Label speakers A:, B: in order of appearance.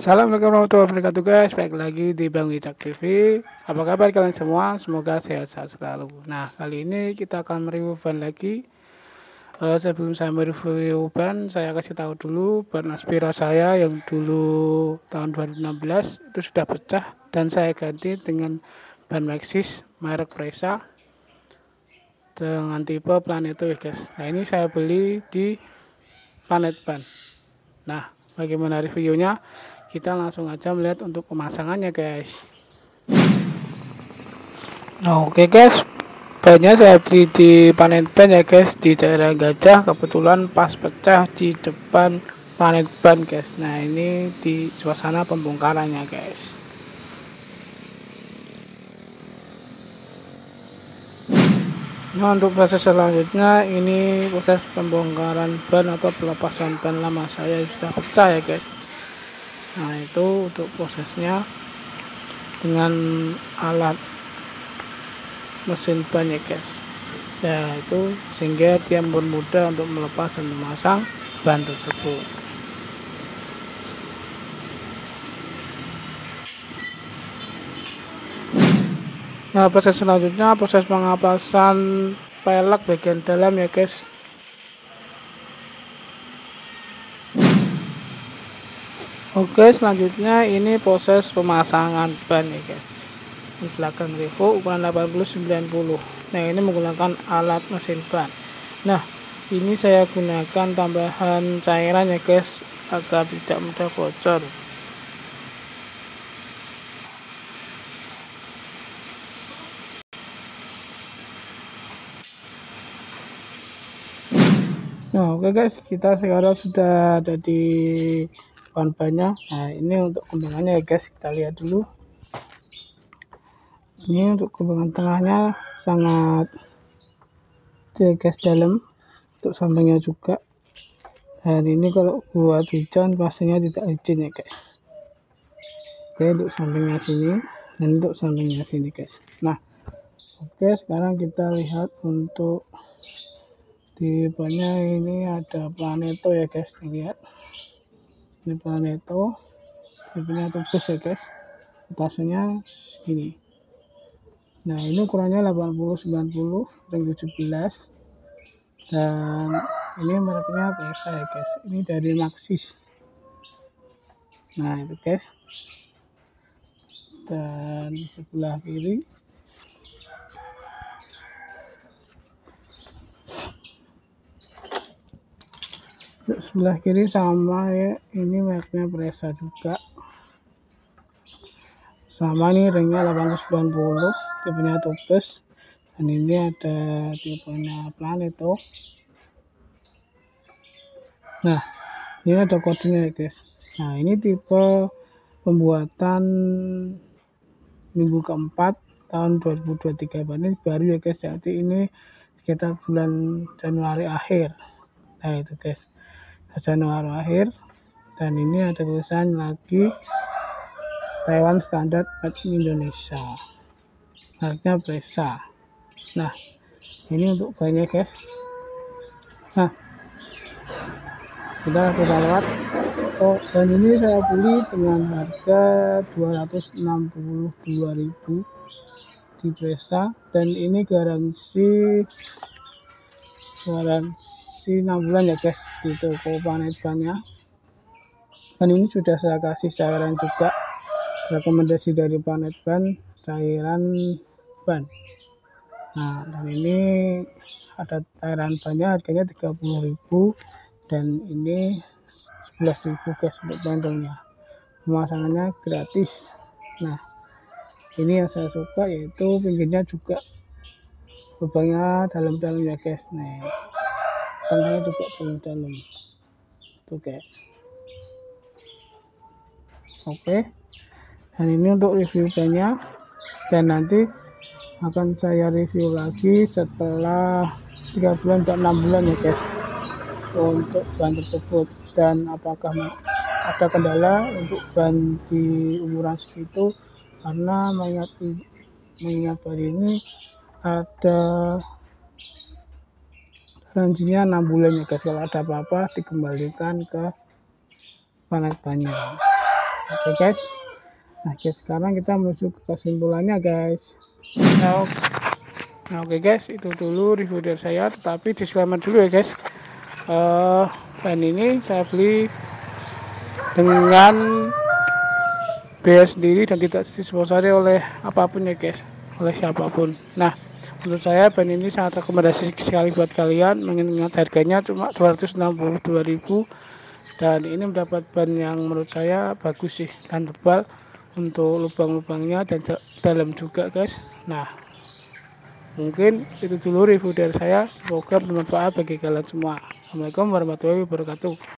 A: Assalamualaikum warahmatullahi wabarakatuh guys, baik lagi di Bang Wicak TV. Apa kabar kalian semua? Semoga sehat-sehat selalu. Nah, kali ini kita akan mereview ban lagi. Sebelum saya mereview ban, saya kasih tahu dulu ban Aspira saya yang dulu tahun 2016 itu sudah pecah dan saya ganti dengan ban Maxxis merek Presa dengan tipe Planeto ya guys. Nah, ini saya beli di Planet Ban. Nah, bagaimana reviewnya? Kita langsung aja melihat untuk pemasangannya guys. Nah, oke guys, bannya saya beli di Planet Ban ya guys, di daerah Gajah. Kebetulan pas pecah di depan Planet Ban guys. Nah, ini di suasana pembongkarannya guys. Nah, untuk proses selanjutnya ini proses pembongkaran ban atau pelepasan ban lama saya sudah pecah ya guys. Nah, itu untuk prosesnya dengan alat mesin ban ya guys. Ya, itu sehingga dia mudah untuk melepas dan memasang ban tersebut. Nah, proses selanjutnya proses pengapasan pelek bagian dalam ya guys. Oke, selanjutnya ini proses pemasangan ban ya guys. Di belakang Revo ukuran 80-90. Nah, ini menggunakan alat mesin ban. Nah, ini saya gunakan tambahan cairan ya guys agar tidak mudah bocor. Nah, oke guys, kita sekarang sudah ada di ban-bannya. Nah, ini untuk kembangannya ya guys, kita lihat dulu. Ini untuk kembangan tengahnya sangat guys dalam, untuk sampingnya juga. Dan ini kalau buat hujan pastinya tidak izin ya guys. Oke, untuk sampingnya sini dan untuk sampingnya sini guys. Nah, oke, sekarang kita lihat untuk di bannya. Ini ada Planeto ya guys, lihat ini Planeto, tipenya tubus ya guys, atasnya segini. Nah, ini ukurannya 80-90 ring 17 dan ini mereknya Presa ya guys, ini dari Maxxis. Nah, itu guys, dan sebelah kiri sebelah kiri sama ya, ini mereknya Presa juga, sama nih ringnya 80-90, tipenya tubus, dan ini ada tipenya Planeto. Nah, ini ada kodenya ya guys. Nah, ini tipe pembuatan minggu keempat tahun 2023, ini baru ya guys, jadi ini sekitar bulan Januari akhir. Nah, itu guys, Januari akhir, dan ini ada tulisan lagi Taiwan Standard Made in Indonesia, mereknya Presa. Nah, ini untuk bannya guys. Nah, kita lewat. Oh, dan ini saya beli dengan harga 262.000 di Presa, dan ini garansi 6 bulan ya guys di toko Planet Ban-nya. Dan ini sudah saya kasih cairan juga, rekomendasi dari Planet Ban, cairan ban. Nah, dan ini ada cairan bannya, harganya 30.000, dan ini 11.000 guys untuk bundle-nya. Pemasangannya gratis. Nah, ini yang saya suka, yaitu pinggirnya juga lubangnya dalam-dalam ya guys. Nih, tengahnya juga dalam-dalam tuh guys. Oke, dan ini untuk review bannya, dan nanti akan saya review lagi setelah 3 bulan atau 6 bulan ya guys untuk ban tersebut, dan apakah ada kendala untuk ban di umuran segitu, karena mengingat ban ini ada garansinya 6 bulan ya guys. Kalau ada apa-apa dikembalikan ke Planet Ban-nya. Oke guys. Nah sekarang kita menuju ke kesimpulannya guys. Nah oke guys, itu dulu review dari saya, tetapi disclaimer dulu ya guys. Pen ini saya beli dengan biaya sendiri dan tidak disponsori oleh apapun ya guys, oleh siapapun. Nah menurut saya pen ini sangat rekomendasi sekali buat kalian, mengingat harganya cuma 262.000 dan ini mendapat ban yang menurut saya bagus sih dan tebal untuk lubang-lubangnya dan dalam juga guys. Nah mungkin itu dulu review dari saya, semoga bermanfaat bagi kalian semua. Assalamualaikum warahmatullahi wabarakatuh.